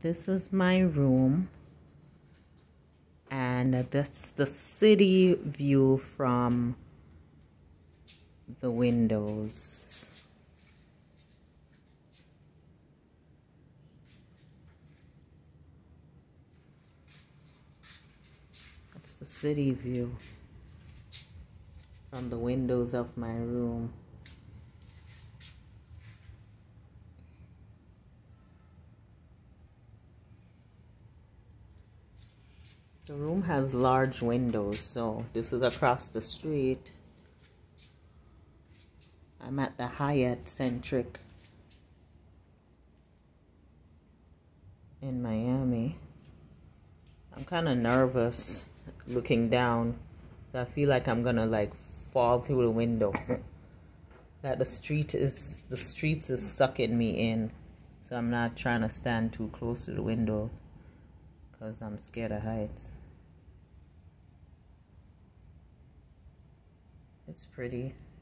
This is my room, and that's the city view from the windows. That's the city view from the windows of my room. The room has large windows, so this is across the street. I'm at the Hyatt Centric in Miami. I'm kind of nervous looking down. I feel like I'm gonna like fall through the window. That the streets is sucking me in, so I'm not trying to stand too close to the window because I'm scared of heights. It's pretty.